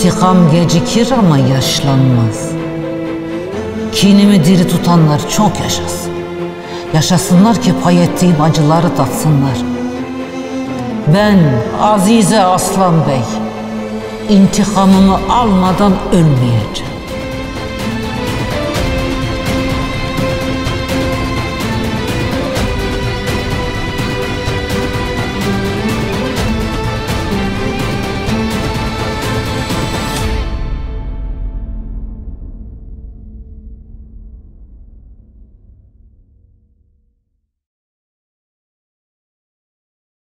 İntikam gecikir ama yaşlanmaz. Kinimi diri tutanlar çok yaşasın. Yaşasınlar ki pay ettiğim acıları tatsınlar. Ben Azize Aslan Bey, intikamımı almadan ölmeyeceğim.